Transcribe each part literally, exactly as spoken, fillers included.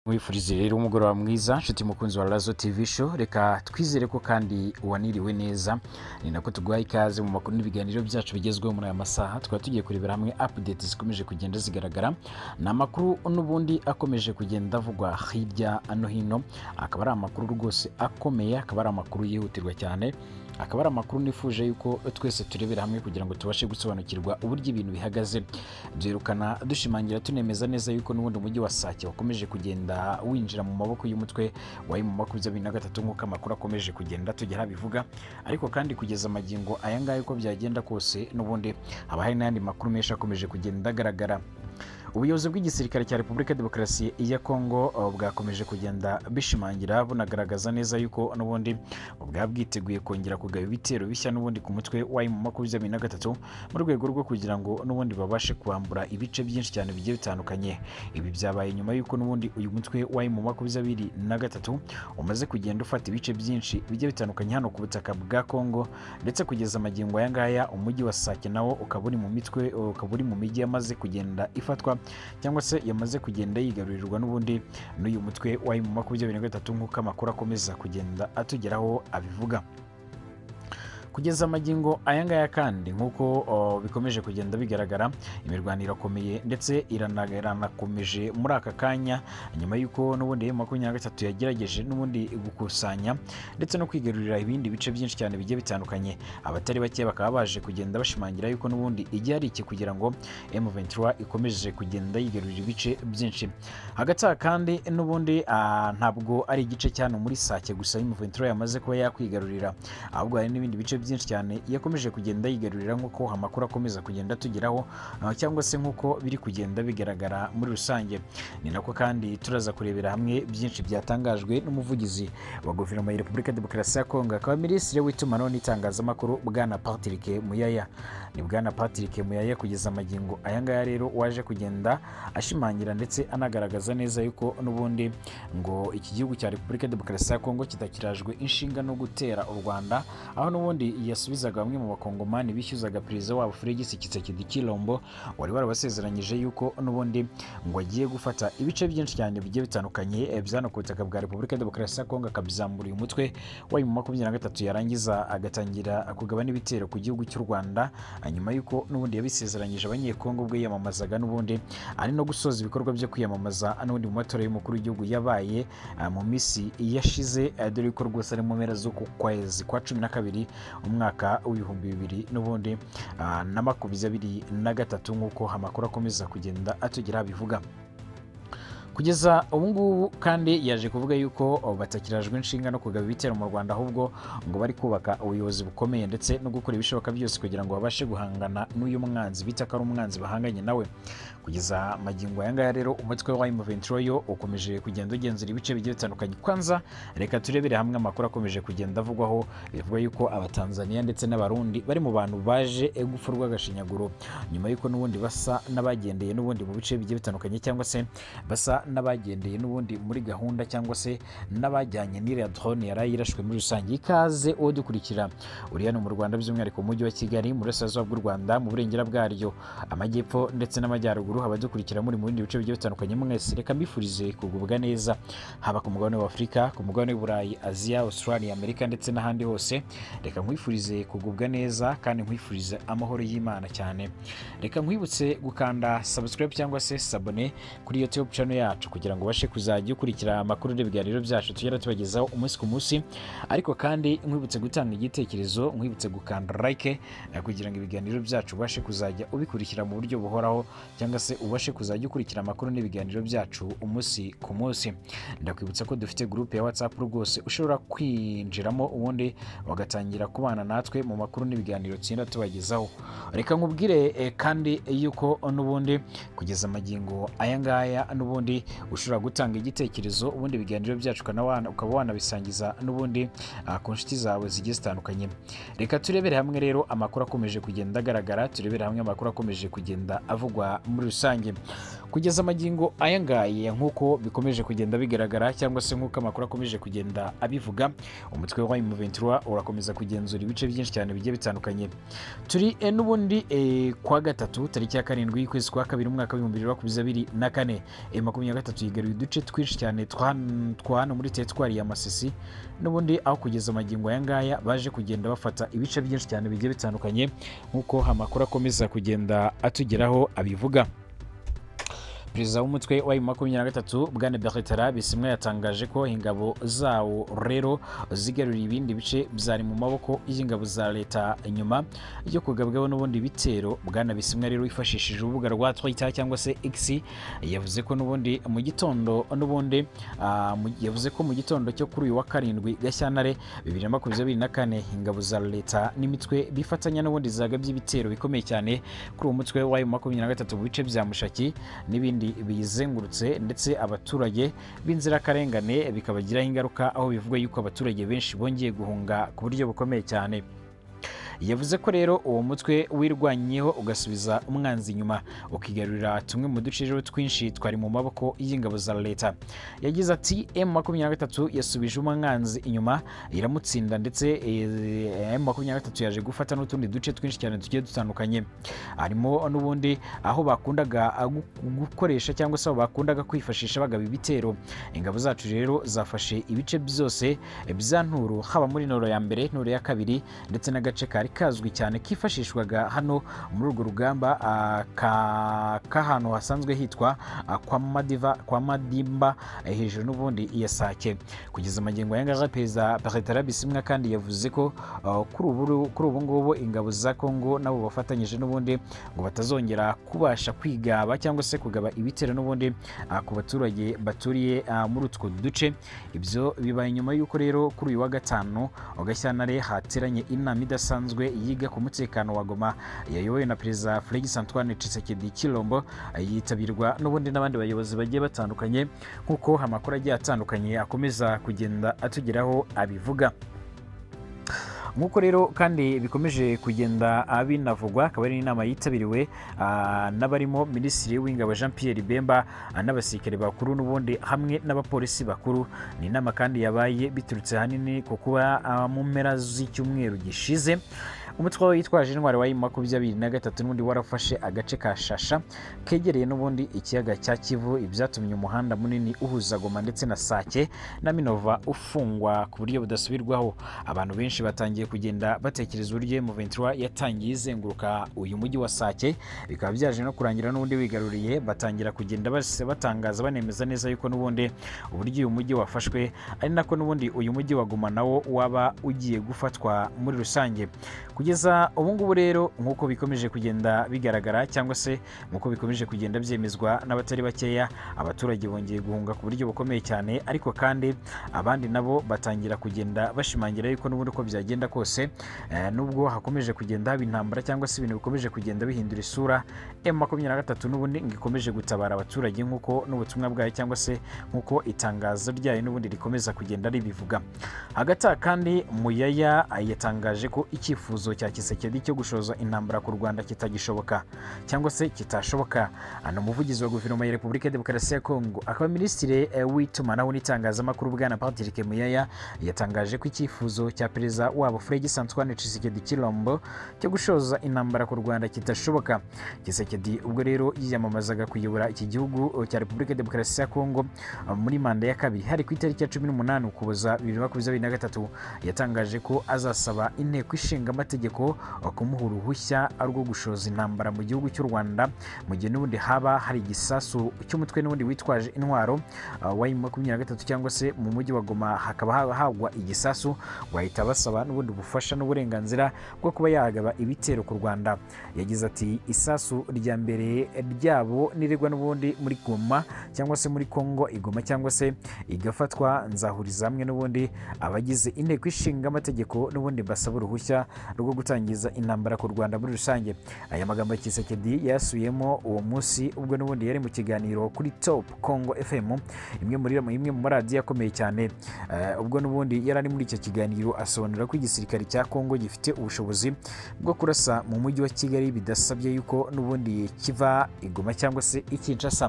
Mwifurize rero umugoroba mwiza nshuti mukunzi wa Razo T V show, reka twizere ko kandi waniriwe neza. Ni nako tuguhaye ikaze mu makuru n'ibiganiro byacu bigezweho muri aya masaha. Tukaba tugiye kurebera hamwe updates zikomeje kugenda zigaragara, ni amakuru n'ubundi akomeje kugenda avugwa hirya no hino. Akaba ari amakuru rwose akomeye, akaba ari amakuru yihutirwa cyane, akaba ari amakuru nifuje yuko twese turebera hamwe kugira ngo tubashe gusobanukirwa uburyo ibintu bihagaze. Byerukana dushimangira tunemeza neza yuko n'ubundi umujyi wa Sake wakomeje kugenda winjira mu maboko y'umutwe wa M makumyabiri na gatatu nk'uko amakuru akomeje kugenda tugera bivuga. Ariko kandi kugeza amagingo aya ngaya uko byagenda kose, n'ubundi haba hari n'andi makuru menshi akomeje kugenda agaragara. Ubuyobozi bw'igisirikare cya Repubulika Demokarasi ya Kongo bwakomeje kugenda bishimangira bunagaragaza neza yuko n'ubundi bwa bwiteguye kongera kugaba ibitero bishya n'ubundi ku mutwe wa M makumyabiri na gatatu mu rwego rwo kugira ngo n'ubundi babashe kwambura ibice byinshi cyane bigiye bitandukanye. Ibi byabaye nyuma yuko n'ubundi uyu mutwe wa M makumyabiri na gatatu umaze kugenda ufata ibice byinshi bigiye bitandukanye hano ku butaka bwa Kongo, ndetse kugeza amagingo aya ngaya umujyi wa Sake nawo ukaba uri mu mitwe ukaba uri mu mijyi yamaze kugenda ifatwa cyangwa se yamaze kugenda yigarurirwa n'ubundi n'uyu mutwe wa M makumyabiri na gatatu nk'uko amakuru akomeza kugenda atugeraho abivuga. Kugeza amagingo aya ngaya kandi nk'uko bikomeje kugenda bigaragara, imirwanire irakomeye ndetse iranakomeje muri aka kanya, nyuma y'uko n'ubundi M makumyabiri na gatatu yagerageje n'ubundi gukusanya ndetse no kwigarurira ibindi bice byinshi cyane bigiye bitandukanye. Abatari bake bakaba baje kugenda bashimangira yuko n'ubundi igihe ari iki kugira ngo M vingt-trois ikomeje kugenda yigarurira ibice byinshi. Hagati aha kandi n'ubundi ntabwo ari igice cyane muri Sake gusa M vingt-trois yamaze kuba yakwigarurira, ahubwo hari n'ibindi bice byinshi cyane yakomeje kugenda yigarurira nk'uko amakuru akomeza kugenda tugeraho, cyangwa se nk'uko biri kugenda bigaragara muri rusange. Ni nako kandi turaza kurebera hamwe byinshi byatangajwe n'umuvugizi wa guverinoma ya Repubulika Demokarasi ya Kongo, akaba minisitiri w'itumanaho n'itangazamakuru bwana Tariki Muyaya. Ni bwana Tariki Muyaya kugeza amagingo aya ngaya rero waje kugenda ashimangira ndetse anagaragaza neza yuko n'ubundi ngo iki gihugu cya Repubulika Demokarasi ya Kongo kitakirajwe inshinga no gutera u Rwanda, aho n'ubundi yasubizaga bamwe mu bakongomani bishyuzaga perezida wabo Felix Tshisekedi Tshilombo wari warabasezeranyije yuko n'ubundi ngo agiye gufata ibice byinshi cyane bigiye bitandukanye byano ku butaka bwa Repubulika Demokarasi ya Kongo, akabizambura uyu mutwe wa M makumyabiri na gatatu yarangiza agatangira kugaba n'ibitero ku gihugu cy'u Rwanda, nyuma y'uko n'ubundi yabisezeranyije abanyekongo ubwo yiyamamazaga n'ubundi ari no gusoza ibikorwa byo kwiyamamaza n'ubundi mu matora y'umukuru w'igihugu yabaye mu minsi yashize, dore ko rwose ari mu mpera z'uku kwezi kwa cumi na kabiri umwaka w'ibihumbi bibiri n'ubundi na makumyabiri na gatatu nk'uko amakuru akomeza kugenda atugera bivuga. Kugeza ubu ngubu kandi yaje kuvuga yuko batakirajwe inshinga no kugaba ibitero mu Rwanda, ahubwo ngo bari kubaka ubuyobozi bukomeye ndetse no gukora ibishoboka byose kugira ngo babashe guhangana n'uyu mwanzi bita ko ari umwanzi bahanganye nawe. Kugeza magingo aya ngaya rero umutwe wa M vingt-trois yo ukomeje kugenda ugenzura ibice bigiye bitandukanye. Kwanza reka turebere hamwe amakuru akomeje kugenda avugwaho, bivuga yuko abatanzania ndetse n'abarundi bari mu bantu baje gupfurwa agashinyaguro nyuma y'uko n'ubundi basa n'abagendeye n'ubundi mu bice bigiye bitandukanye, cyangwa se basa n'abagendeye n'ubundi muri gahunda, cyangwa se n'abajyanye n'iriya drone yari yirashwe muri rusange. Ikaze uwo dukurikira uri hano mu Rwanda, by'umwihariko mu mujyi wa Kigali, mu burasirazuba bw'u Rwanda, mu burengera bwaryo, amajyepfo ndetse n'amajyaruguru, abadukurikira muri mu bindi bice bigiye bitandukanye, mwese reka mbifurize kugubwa neza, haba ku mugabane wa Afurika, ku mugabane w'Uburayi, Aziya, Australia, Amerika ndetse n'ahandi hose. Reka nkwifurize kugubwa neza kandi nkwifurize amahoro y'Imana cyane. Reka nkwibutse gukanda subscribe cyangwa se sabone kuri YouTube channel yacu kugira ngo ubashe kuzajya ukurikira amakuru n'ibiganiro byacu tugera tubagezaho umunsi ku munsi. Ariko kandi nkwibutse gutanga igitekerezo, nkwibutse gukanda like kugira ngo ibiganiro byacu ubashe kuzajya ubikurikira mu buryo buhoraho, cyangwa se ubashe kuzajya ukurikira amakuru n'ibiganiro byacu umunsi ku munsi. Ndakwibutsa ko dufite groupe ya WhatsApp rwose ushobora kwinjiramo ubundi wagatangira kubana natwe mu makuru n'ibiganiro tsinda tubagezaho. Reka nkubwire eh, kandi yuko n'ubundi kugeza amagingo aya ngaya n'ubundi ushobora gutanga igitekerezo, ubundi ibiganiro byacu ukaba wanabisangiza n'ubundi ku nshuti zawe zigiye zitandukanye. Reka turebere hamwe rero amakuru akomeje kugenda agaragara, turebere hamwe amakuru akomeje kugenda avugwa muri rusange. Kugeza amagingo aya ngaya nk'uko bikomeje kugenda bigaragara cyangwa se nk'uko amakuru akomeje kugenda abivuga, umutwe wa M vingt-trois urakomeza kugenzura ibice byinshi cyane bigiye bitandukanye. Turi e, n'ubundi e, kwa gatatu tariki ya karindwi y'ukwezi kwa kabiri umwaka w'ibihumbi bibiri na makumyabiri na kane. E makumyabiri na gatatu yigaruye uduce twinshi cyane twa hano muri teritwari ya Masisi, n'ubundi aho kugeza amagingo aya ngaya baje kugenda bafata ibice byinshi cyane bigiye bitandukanye nk'uko amakuru akomeza kugenda atugeraho abivuga. Perezida w'umutwe wa makumyabiri na gatatu bwana Bertrand Bisimwa yatangaje ko ingabo zawo rero zigaruriye ibindi bice byari mu maboko y'ingabo za leta nyuma yo kugabwaho n'ubundi bitero. Bwana Bisimwa rero yifashishije urubuga rwa Twitter cyangwa se X, yavuze ko n'ubundi mu gitondo n'ubundi uh, yavuze ko mu gitondo cyo kuri uyu wa karindwi Gashyantare bibiri na makumyabiri na kane ingabo za leta n'imitwe bifatanya n'ubundi zagabye ibitero bikomeye cyane kuri uwo mutwe wa makumyabiri na gatatu mu bice bya Mushaki n'ibindi bizengurutse, ndetse abaturage b'inzirakarengane bikabagiraho ingaruka, aho bivuga yuko abaturage benshi bongeye guhunga ku buryo bukomeye cyane. Yavuze ko rero uwo mutwe wirwanyeho ugasubiza umwanzi inyuma ukigarurira tumwe mu duce rero twinshi twari mu maboko y'ingabo za leta. Yagize ati M makumyabiri na gatatu yasubije umwanzi inyuma iramutsinda, ndetse M makumyabiri na gatatu yaje gufata n'utundi duce twinshi cyane tugiye dutandukanye, harimo n'ubundi aho bakundaga gukoresha cyangwa se aho bakundaga kwifashisha bagaba ibitero. Ingabo zacu rero zafashe ibice byose bya Nturu, haba muri Nturo ya mbere, Nturo ya kabiri, ndetse n'agace kari kazwi cyane kifashishwaga hano muri urwo rugamba k'ahantu ka hasanzwe hitwa kwa Madiva kwa Madimba hejuru n'ubundi iya Sake. Kugeza amagingo ya ngaga Perezida Bertrand Bisimwa kandi yavuze ko uh, kuri ubu kuri ubu ngubu ingabo za Kongo nabo bafatanyije n'ubundi ngo batazongera kubasha kwigaba cyangwa se kugaba ibitero n'ubundi uh, ku baturage baturiye uh, muri utwo duce. Ibyo bibaye nyuma y'uko rero kuri uyu wa gatanu Gashyantare hateranye inama idasanzwe yiga ku mutekano wa Goma yayobowe na Perezida Felix Antoine Tshisekedi Chilombo, yitabirwa n'ubundi n'abandi bayobozi bagiye batandukanye nk'uko amakuru agiye atandukanye akomeza kugenda atugeraho abivuga. Nk'uko rero kandi bikomeje kugenda binavugwa, akaba ari inama yitabiriwe n'abarimo Minisitiri w'Ingabo Jean Pierre Bemba n'abasirikare bakuru n'ubundi hamwe n'abapolisi bakuru. Ni inama kandi yabaye biturutse hanini ku kuba mu mpera z'icyumweru gishize umutwe witwaje intwari wa makumyabiri na gatatu n'ubundi warafashe agace ka Shasha kegereye n'ubundi ikiyaga cya Kivu, ibyatumye umuhanda munini uhuza Goma ndetse na Sake na Minova ufungwa ku buryo budasubirwaho. Abantu benshi batangiye kugenda batekereza uburyo M vingt-trois yatangiye izenguruka uyu mujyi wa Sake, bikaba byaje no kurangira n'ubundi wigaruriye. Batangira kugenda base batangaza banemeza neza yuko n'ubundi uburyo uyu mujyi wafashwe ari nako n'ubundi uyu mujyi wa Goma nawo waba ugiye gufatwa muri rusange. Kugeza ubu ngubu rero nk'uko bikomeje kugenda bigaragara cyangwa se nk'uko bikomeje kugenda byemezwa n'abatari bakeya, abaturage bongeye guhunga ku buryo bukomeye cyane, ariko kandi abandi nabo batangira kugenda bashimangira yuko n'ubundi uko byagenda kose eh, nubwo hakomeje kugenda haba intambara cyangwa se ibintu bikomeje kugenda bihindura isura, M makumyabiri na gatatu n'ubundi ngikomeje gutabara abaturage nk'uko n'ubutumwa bwayo cyangwa se nk'uko itangazo ryayo n'ubundi rikomeza kugenda ribivuga. Hagati kandi Muyaya yatangaje ko icyifuzo cya Tshisekedi cyo gushoza intambara ku Rwanda kitagishoboka cyangwa se kitashoboka. Ano umuvugizi wa guverinoma ya Repubulika ya Demokarasi ya Kongo akaba Minisitiri w'itumanaho n'itangazamakuru bwana Tariki Muyaya yatangaje ko icyifuzo cya Perezida wabo Felix Antoine Tshisekedi Chilombo cyo gushoza intambara ku Rwanda kitashoboka. Tshisekedi ubwo rero yiyamamazaga kuyobora iki gihugu cya Repubulika ya Demokarasi ya Kongo muri manda ya kabiri hari ku itariki ya cumi n'umunani Ukuboza bibiri na makumyabiri na gatatu, yatangaje ko azasaba inteko ishinga amategeko kumuha uruhushya rwo gushoza intambara mu gihugu cy'u Rwanda mu gihe n'ubundi haba hari igisasu cy'umutwe n'ubundi witwaje intwaro wa makumyabiri na gatatu cyangwa se mu mujyi wa Goma hakaba hagwa igisasu, wahita basaba n'ubundi bufasha n'uburenganzira bwo kuba yagaba ibitero ku Rwanda. Yagize ati isasu rya mbere ryabo niregwa n'ubundi muri Goma cyangwa se muri Kongo igoma cyangwa se igafatwa, nzahuriza hamwe n'ubundi abagize inteko ishinga amategeko n'ubundi basaba uruhushya rwo bwo gutangiza intambara ku Rwanda muri rusange. Aya magambo Tshisekedi yasuyemo uwo munsi ubwo n'ubundi yari mu kiganiro kuri Top Congo F M, imwe muri imwe mu radio akomeye cyane. Uh, ubwo n'ubundi yari ari muri icyo kiganiro asobanura ko igisirikare cya Congo gifite ubushobozi bwo kurasa mu mujyi wa Kigali bidasabye yuko n'ubundi kiva igoma cyangwa se ikinshasa.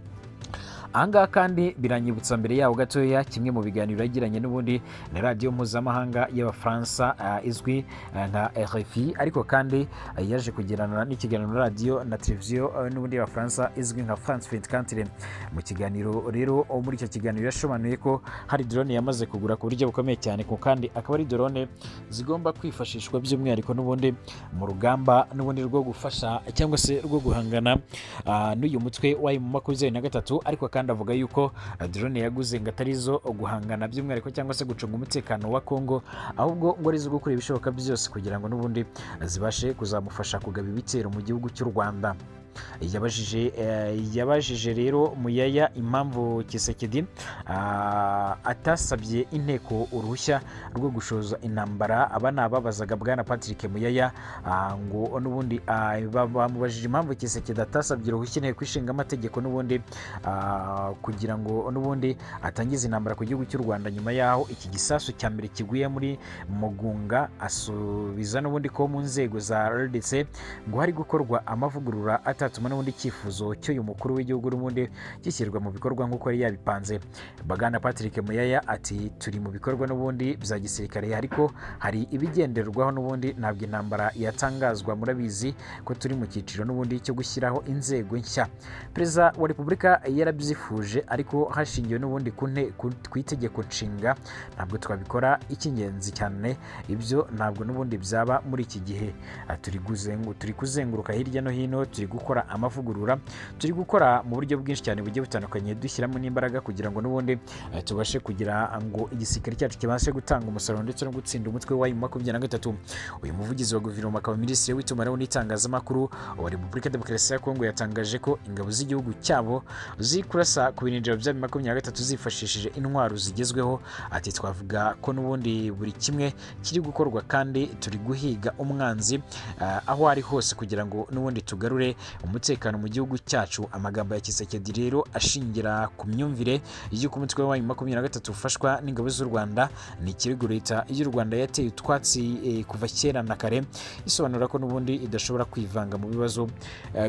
Ahangaha kandi biranyibutsa mbere yaho gatoya kimwe mu biganiro yagiranye n'ubundi na radio mpuzamahanga y'Abafaransa uh, izwi uh, nka R F I, ariko kandi uh, yaje kugirana n'ikiganiro radio na televiziyo uh, n'ubundi y'Abafaransa izwi nka France vingt-quatre. Mu kiganiro rero muri icyo kiganiro yashomanuye ko hari drone yamaze kugura ku buryo bukomeye cyane, ko kandi akaba ari drone zigomba kwifashishwa by'umwihariko n'ubundi mu rugamba n'ubundi rwo gufasha cyangwa se rwo guhangana uh, n'uyu mutwe wa M makumyabiri na gatatu, ariko kandi avuga yuko drone yaguze ngo atarizo guhangana by'umwihariko cyangwa se gucunga umutekano wa Congo, ahubwo ngo arizo gukora ibishoboka byose kugira ngo n'ubundi zibashe kuzamufasha kugaba ibitero mu gihugu cy'u Rwanda. Yabajije uh, yabajije rero Muyaya impamvu Tshisekedi uh, atasabye inteko uruhushya rwo gushoza intambara. Aba nababazaga bwana Patrick Muyaya uh, ngo n'ubundi uh, bamubajije impamvu Tshisekedi atasabye uruhushya inteko ishinga amategeko n'ubundi uh, kugira ngo n'ubundi atangize intambara ku gihugu cy'u Rwanda nyuma yaho iki gisasu cya mbere kiguye muri Mugunga. Asubiza n'ubundi ko mu nzego za R D C ngo hari gukorwa amavugurura atuma n'ubundi cyifuzo cy'uyu mukuru w'igihugu n'ubundi gishyirwa mu bikorwa nk'uko yari yabipanze. Bagana Patrick Muyaya ati turi mu bikorwa n'ubundi bya gisirikare, ariko hari ibigenderwaho n'ubundi ntabwo intambara yatangazwa. Murabizi ko turi mu cyiciro n'ubundi cyo gushyiraho inzego nshya. Perezida wa Repubulika yarabyifuje, ariko hashingiwe n'ubundi ku itegeko nshinga ntabwo twabikora. Icy'ingenzi cyane ibyo ntabwo n'ubundi byaba muri iki gihe. Turi turi kuzenguruka hirya no hino, turi gukora amavugurura, turi gukora mu buryo bwinshi cyane bugiye butandukanye, dushyiramo n'imbaraga kugira ngo n'ubundi uh, tubashe kugira ngo igisirikare cyacu kibashe gutanga umusaruro ndetse no gutsinda umutwe wa M makumyabiri na gatatu. Uyu muvugizi wa guverinoma akaba minisitiri w'itumanaho n'itangazamakuru wa Repubulika Demokarasi ya Kongo yatangaje ko ingabo z'igihugu cyabo ziri kurasa ku birindiro bya M makumyabiri na gatatu zifashishije intwaro zigezweho. Ati twavuga ko n'ubundi buri kimwe kiri gukorwa kandi turi guhiga umwanzi uh, aho ari hose kugira ngo n'ubundi tugarure umutekano mu gihugu cyacu. Amagambo ya Tshisekedi rero ashingira ku myumvire y'uko umutwe wa M makumyabiri na gatatu ufashwa n'ingabo z'u Rwanda. Ni ikirego leta y'u Rwanda yateye utwatsi eh, kuva kera na kare, isobanura ko n'ubundi idashobora kwivanga mu bibazo eh,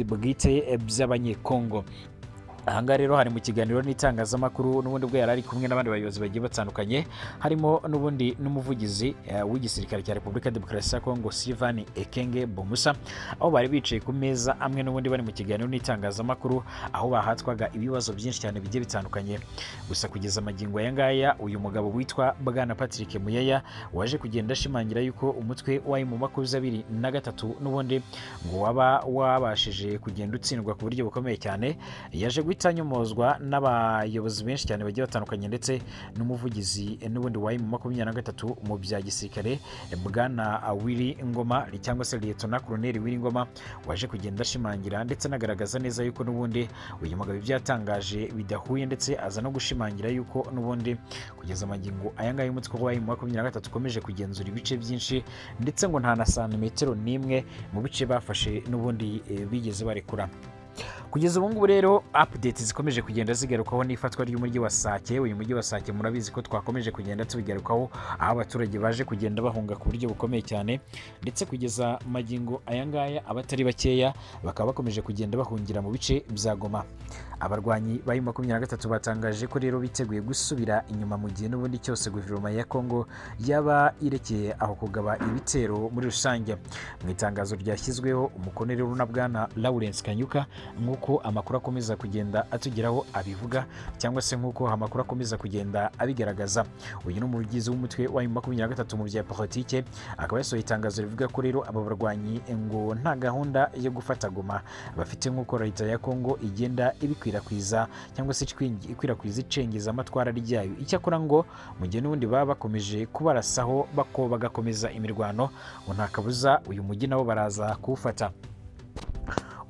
bwite by'abanyekongo. Ahangaha rero hari mu kiganiro n'itangazamakuru n'ubundi bwo yarari kumwe n'abandi bayobozi bagiye batandukanye, harimo n'ubundi n'umuvugizi uh, w'igisirikare cya Repubulika Demokarasi ya Kongo Sylvain Ekenge Bomusa, aho bari bicaye ku meza amwe n'ubundi bari mu kiganiro n'itangazamakuru, aho bahatwaga ibibazo byinshi cyane bigiye bitandukanye. Gusa kugeza magingo aya ngaya uyu mugabo witwa Bwana Patrick Muyaya waje kugenda ashimangira yuko umutwe wa M makumyabiri na gatatu n'ubundi ngo waba wabashije kugenda utsindwa ku buryo bukomeye cyane. Yaje itanyomozwa n'abayobozi benshi cyane bagiye batandukanye ndetse n'umuvugizi n'ubundi wa M makumyabiri na gatatu mu bya gisirikare Bwana Willy Ngoma cyangwa se Lieutenant Colonel Willy Ngoma, waje kugenda ashimangira ndetse nagaragaza neza yuko n'ubundi uyu mugabo byatangaje bidahuye, ndetse aza no gushimangira yuko n'ubundi kugeza magingo aya ngaya umutwe wa M makumyabiri na gatatu ukomeje kugenzura ibice byinshi, ndetse ngo nta na santimetero n'imwe mu bice bafashe n'ubundi e, bigeze barekura. Kugeza ubu ngubu rero update zikomeje kugenda zigarukaho n'ifatwa ry'umujyi wa Sake. Uyu mujyi wa Sake murabizi ko twakomeje kugenda tubigarukaho, aho abaturage baje kugenda bahunga ku buryo bukomeye cyane, ndetse kugeza magingo aya ngaya abatari bakeya bakaba bakomeje kugenda bahungira mu bice bya Goma. Abarwanyi ba M makumyabiri na gatatu batangaje ko rero biteguye gusubira inyuma mu gihe n'ubundi cyose guverinoma ya Kongo yaba irekeye aho kugaba ibitero muri rusange. Mu itangazo ryashyizweho umukono rero na Bwana Lawrence Kanyuka, nk'uko amakuru akomeza kugenda atugeraho abivuga cyangwa se nk'uko amakuru akomeza kugenda abigaragaza, uyu ni umuvugizi w'umutwe wa M makumyabiri na gatatu mu bya politike, akaba yasohoye itangazo rivuga ko rero aba barwanyi ngo nta gahunda yo gufata Goma bafite, nk'uko leta ya Kongo igenda ibikwirakwiza cyangwa se ikwirakwiza icengeza amatwara ryayo. Icyakora ngo mu gihe n'ubundi baba bakomeje kubarasaho bako bagakomeza imirwano, ngo nta kabuza uyu mujyi nabo baraza kuwufata.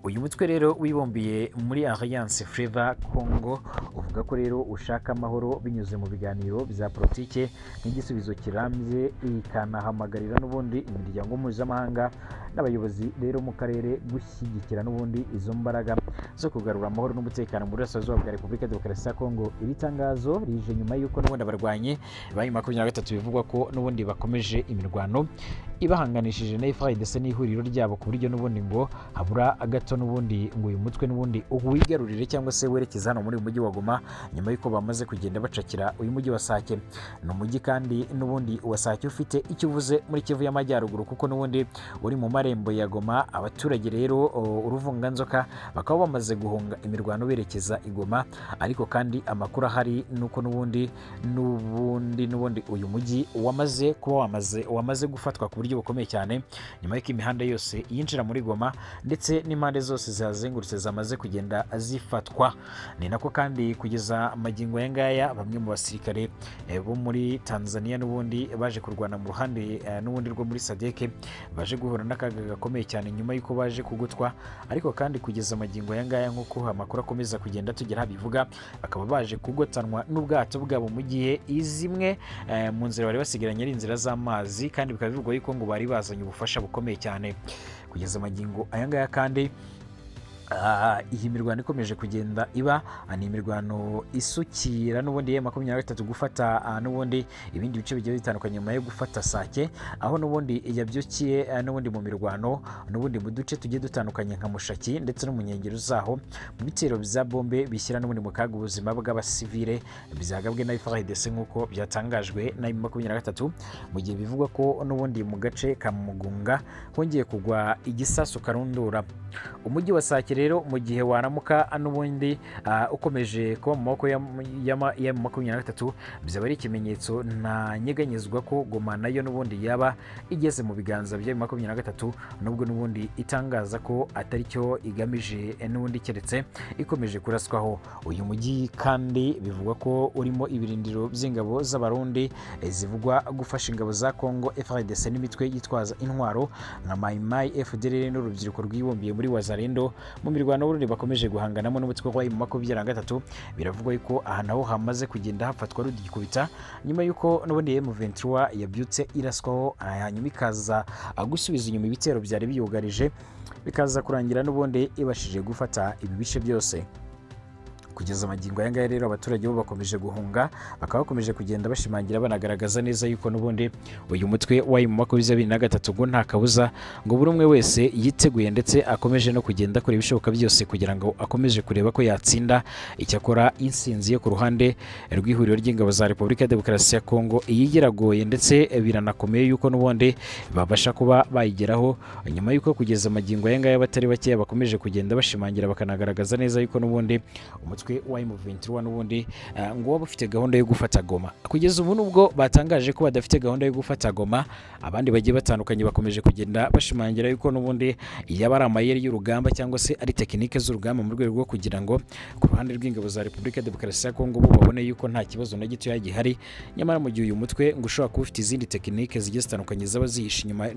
uyu mutwe rero wibombiye muri Alliance Fleuve Congo uvuga ko rero ushaka amahoro binyuze mu biganiro bya politike nk'igisubizo kirambye, ikanahamagarira n'ubundi imiryango mpuzamahanga n'abayobozi rero mu karere gushyigikira n'ubundi izo mbaraga zo kugarura amahoro n'umutekano muri Burasirazuba bwa Repubulika Demokarasi ya Congo. Iri tangazo rije nyuma y'uko n'ubundi abarwanye ba M makumyabiri na gatatu bivugwa ko n'ubundi bakomeje imirwano ibahanganishije na F A R D C n'ihuriro ryabo ku buryo n'ubundi ngo habura agato n'ubundi ngo uyu mutwe n'ubundi uwigarurire cyangwa se werekeza hano muri uyu mujyi wa Goma nyuma y'uko bamaze kugenda bacakira uyu mujyi wa Sake. Ni umujyi kandi n'ubundi wa Sake ufite icyo uvuze muri Kivu y'Amajyaruguru kuko n'ubundi uri mu marembo ya Goma. Abaturage rero uruvunganzoka bakaba bamaze guhunga imirwano berekeza i Goma, ariko kandi amakuru ahari nuko n'ubundi n'ubundi n'ubundi uyu mujyi wamaze kuba wamaze wamaze gufatwa ku buryo bukomeye cyane nyuma y'uko imihanda yose yinjira muri Goma ndetse n'impande zose zihazengurutse zamaze kugenda zifatwa. Ni nako kandi kugeza amagingo ya ngaya bamwe mu basirikare e, bo muri Tanzania n'ubundi baje kurwana mu ruhande e, n'ubundi rwo muri Sadeke baje guhura n'akaga gakomeye cyane nyuma y'uko baje kugutwa, ariko kandi kugeza amagingo ya ngaya nk'uko amakuru akomeza kugenda tugera bivuga bakaba baje kugotanwa n'ubwato bwabo mu gihe izimwe e, mu nzira bari basigaranye ari inzira z'amazi, kandi bikaba bivugwa yuko ngo bari bazanye ubufasha bukomeye cyane. Kugeza amagingo aya ngaya kandi Uh, iyi mirwano ikomeje kugenda iba uh, ni imirwano isukira n'ubundi ya makumyabiri na gatatu gufata uh, n'ubundi ibindi bice bigiye bitandukanye nyuma yo gufata Sake, aho n'ubundi yabyukiye uh, n'ubundi mu mirwano n'ubundi mu duce tugiye dutandukanye nka Mushaki ndetse no mu nkengero zaho mu bitero bya bombe bishyira n'ubundi mu kaga ubuzima bw'abasivile byagabwe na F A R D C nk'uko byatangajwe na makumyabiri na gatatu, mu gihe bivugwa ko n'ubundi mu gace ka Mugunga hongeye kugwa igisasu karundura. Umujyi wa Sake rero mu gihe waramuka n'ubundi uh, ukomeje kuba mu maboko ya makumyabiri na gatatu bizaba ari ikimenyetso nta nyeganyezwa ko Goma nayo n'ubundi yaba igeze mu biganza bya makumyabiri na gatatu, nubwo n'ubundi itangaza ko atari cyo igamije n'ubundi keretse ikomeje kuraswaho. Uyu mujyi kandi bivugwa ko urimo ibirindiro by'ingabo z'abarundi e, zivugwa gufasha ingabo za Congo F A R D C n'imitwe yitwaza intwaro nka Mai Mai F D L R n'urubyiruko rwibombiye muri Wazalendo mu mirwano Burundi bakomeje guhanganamo n'umutwe wa M makumyabiri na gatatu. Biravugwa yuko aha naho hamaze kugenda hafatwa rudikubita nyuma yuko n'ubundi M vingt-trois yabyutse iraswaho, hanyuma ikaza gusubiza inyuma ibitero byari biyugarije bikaza kurangira n'ubundi ibashije gufata ibi bice byose. Kugeza amagingo aya ngaya rero abaturage bo bakomeje guhunga, bakaba bakomeje kugenda bashimangira banagaragaza neza yuko n'ubundi uyu mutwe wa M makumyabiri na gatatu ngo nta kabuza ngo buri umwe wese yiteguye ndetse akomeje no kugenda akora ibishoboka byose kugira ngo akomeje kureba ko yatsinda. Icyakora insinzi yo ku ruhande rw'ihuriro ry'ingabo za Repubulika Demokarasi ya Congo iyigeragoye ndetse biranakomeye yuko n'ubundi babasha kuba bayigeraho, nyuma yuko kugeza amagingo aya ngaya batari bake bakomeje kugenda bashimangira bakanagaragaza neza yuko n'ubundi umutwe wa M vingt-trois n'ubundi uh, ngo waba ufite gahunda yo gufata Goma. Kugeza ubu nubwo batangaje ko badafite gahunda yo gufata Goma, abandi bagiye batandukanye bakomeje kugenda bashimangira yuko n'ubundi yaba ari amayeri y'urugamba cyangwa se ari tekinike z'urugamba mu rwego rwo kugira ngo ku ruhande rw'ingabo za Repubulika Demokarasi ya Congo bo babone yuko nta kibazo na gito yagihari, nyamara mu gihe uyu mutwe ngo ushobora kuba ufite izindi tekinike zigiye zitandukanye zaba zihishe inyuma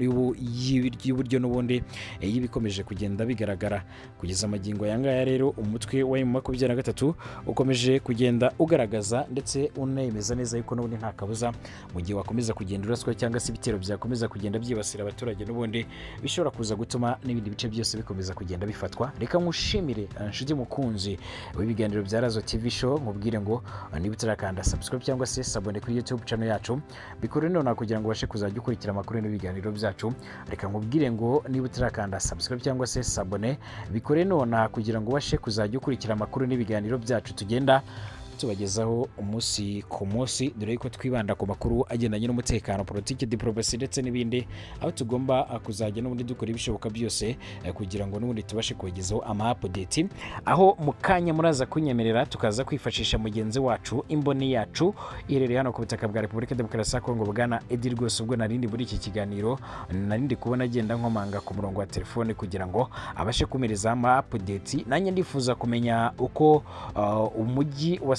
y'uburyo n'ubundi y'ibikomeje kugenda bigaragara. Kugeza amagingo aya ngaya rero umutwe wa M makumyabiri na gatatu ukomeje kugenda ugaragaza ndetse unemeza neza yuko n'ubundi nta kabuza mu gihe wakomeza kugenda uraswa cyangwa se ibitero byakomeza kugenda byibasira abaturage n'ubundi bishobora kuza gutuma n'ibindi bice byose bikomeza kugenda bifatwa. Reka nkushimire nshuti mukunzi w'ibiganiro bya Razo T V show, mubwire ngo niba utarakanda subscribe cyangwa se sabone kuri YouTube channel yacu bikore none kugira ngo ubashe kuzajya ukurikira amakuru n'ibiganiro byacu. Reka nkubwire ngo niba utarakanda subscribe cyangwa se sabone bikore none kugira ngo ubashe kuzajya ukurikira amakuru n'ibiganiro byacu tugenda tubagezaho umunsi ku munsi, dore ko twibanda ku makuru agendanye n'umutekano, politiki, diplomasi ndetse n'ibindi, aho tugomba kuzajya n'ubundi dukora ibishoboka byose kugira ngo n'ubundi tubashe kubagezaho ama update, aho mu kanya muraza kunyemerera tukaza kwifashisha mugenzi wacu imboni yacu iherereye hano ku butaka bwa Repubulika Demokarasi ya Congo bwana Edi rwose. Ubwo narindi muri iki kiganiro narindi kubona agenda nkomanga ku murongo wa telefone kugira ngo abashe kumereza ama update, nanjye ndifuza kumenya uko uh, umujyi wa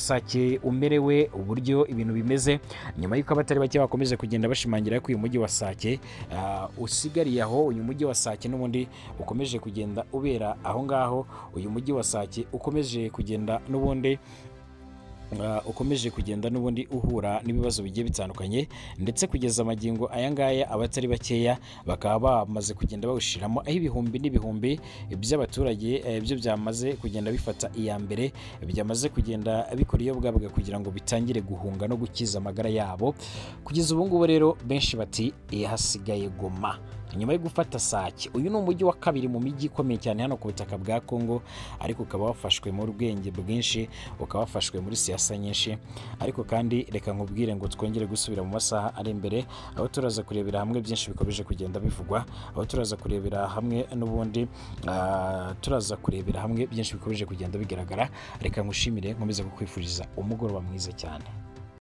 Sake umerewe, uburyo ibintu bimeze, nyuma y'uko abatari bake bakomeje kugenda bashimangira ko uyu mujyi wa Sake uh, usigariye aho, uyu mujyi wa Sake n'ubundi ukomeje kugenda ubera aho ngaho, uyu mujyi wa Sake ukomeje kugenda n'ubundi Uh, ukomeje kugenda n'ubundi uhura n'ibibazo bigiye bitandukanye, ndetse kugeza amagingo aya ngaya abatari bakeya bakaba bamaze kugenda bawushiramo, aho ibihumbi n'ibihumbi by'abaturage eh, byo byamaze kugenda bifata iya mbere, byamaze kugenda bikora iyo bwabwa kugira ngo bitangire guhunga no gukiza amagara yabo. Kugeza ubu ngubu rero benshi bati hasigaye Goma nyuma yo gufata Sake. Uyu ni umujyi wa kabiri mu mijyi ikomeye cyane hano ku butaka bwa Kongo, ariko ukaba wafashwe mu rwenge bwinshi, ukaba wafashwe muri siyasa nyinshi. Ariko kandi reka nkubwire ngo twongere gusubira mu masaha ari imbere, aho turaza kurebera hamwe byinshi bikomeje kugenda bivugwa, aho turaza kurebera hamwe n'ubundi uh, turaza kurebera hamwe byinshi bikomeje kugenda bigaragara. Reka ngushimire, nkomeze kukwifuriza umugoroba mwiza cyane.